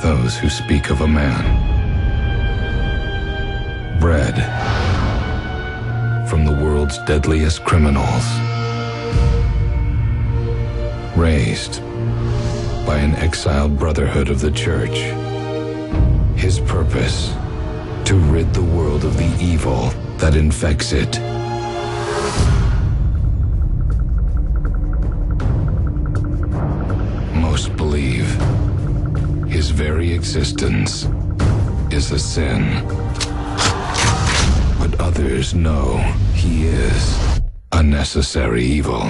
those who speak of a man bred from the world's deadliest criminals, raised by an exiled brotherhood of the church. His purpose, to rid the world of the evil that infects it. Most believe his very existence is a sin. But others know he is a necessary evil.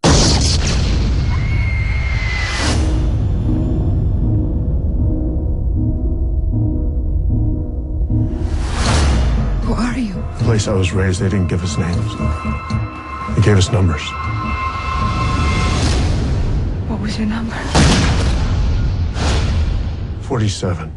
Who are you? The place I was raised, they didn't give us names. They gave us numbers. What was your number? 47.